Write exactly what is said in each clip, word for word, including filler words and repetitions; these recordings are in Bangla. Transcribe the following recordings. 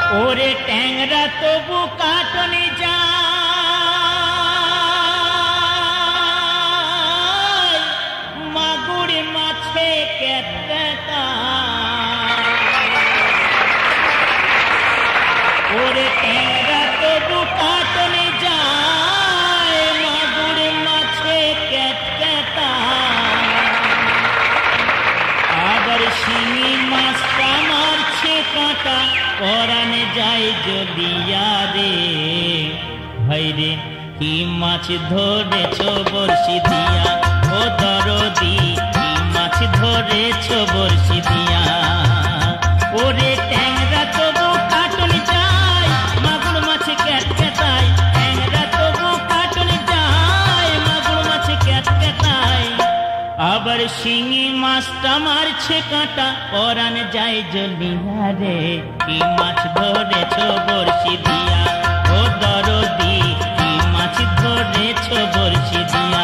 ওরে ট্যাংরা তবু কাটনে যায়, মাগুর মাছে কেটটা। ওরে ট্যাংরা তবু কাটনে যায়, মাগুর মাছে কেটটা। আবার শিঙি মাছটা মারছে কাঁটা, পরানে যায় জ্বলিয়া রে। ভাইরে কি মাছ ধরেছ বড়শি দিয়া, ও দরদি কি মাছ ধরেছ বড়শি দিয়া। ওরে ট্যাংরা তবু কাটনে যায়, মাগুর মাছে ক্যাটক্যাটায়। ট্যাংরা তবু কাটনে যায়, মাগুর মাছে ক্যাটক্যাটায়। আবার শিঙি মাছটা মারছে কাঁটা, পরানে যায় জ্বলিয়া রে। কি মাছ ধরেছ বড়শি দিয়া, ও দরদি কি মাছ ধরেছ বড়শি দিয়া।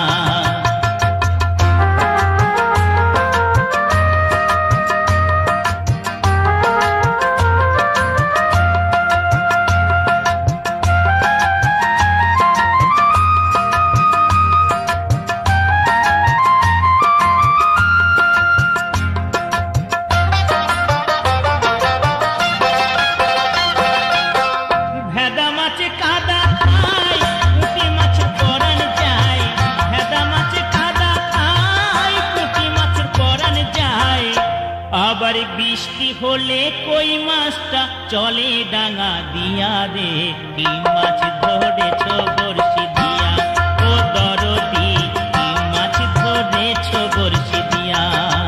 আবার বৃষ্টি হলে কই মাছটা চলে ডাঙা দিয়া রে। কি মাছ ধরেছ বড়শি দিয়া, ও দরদি কি মাছ ধরেছ বড়শি দিয়া।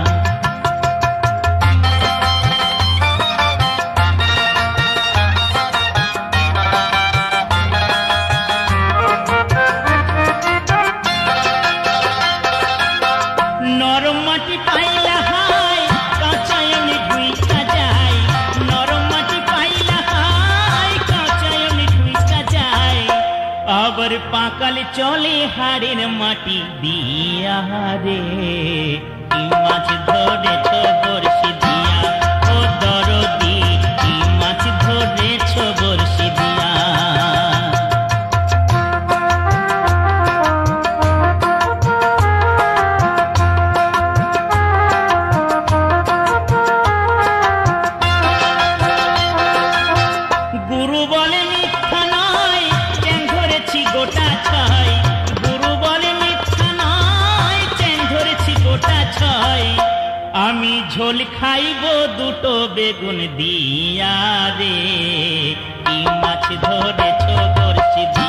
নরম মাটি পাইলা হায়, কাঁচায়নি ঢুইকা যায়। নরম মাটি পাইলা হায়, কাঁচায়নি ঢুইকা যায়। আবার পাকাল চলে হাড়ের মাটি দিয়া রে। কি মাছ ধরেছ বড়শি দিয়া, ও দরদি কি মাছ ধরেছ বড়শি দিয়া। গুরু বলে মিথ্যা নয়, চ্যাং ধরেছি গোটা ছয়। গুরু বলে মিথ্যা নয়, চ্যাং ধরেছি গোটা ছয়। আমি ঝোল খাইব দুটো বেগুন দিয়া রে। কি মাছ ধরেছ বড়শি দিয়া।